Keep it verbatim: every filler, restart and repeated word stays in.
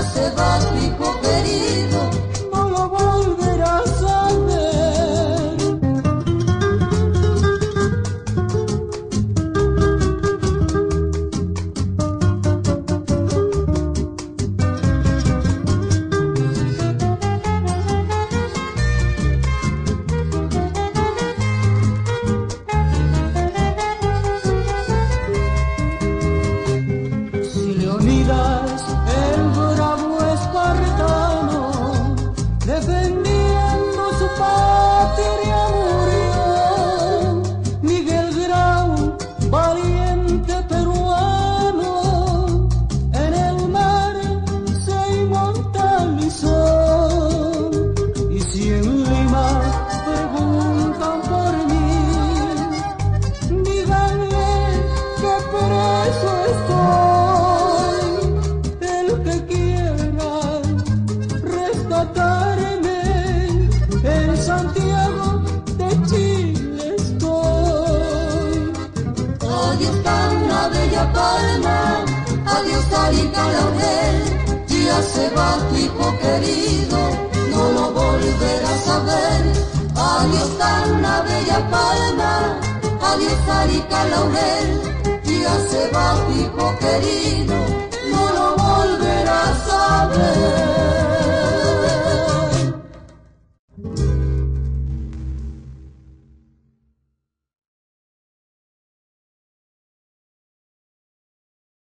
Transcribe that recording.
se va tu hijo querido, no lo volverás a ver. Si Leonidas, el bravo espartano, defendiendo su patria murió, Miguel Grau, valiente peruano, en el mar se inmortalizó. Y si en Lima preguntan por mí, díganle que preso estoy. El que quiera rescatarme, en Santiago de Chile estoy. adiós Tacna, Bella Palma, adiós Arica, Laurel, ya se va tu hijo querido, no lo volverás a ver. Adiós Tacna, Bella Palma, adiós Arica, Laurel, ya se va tu hijo querido.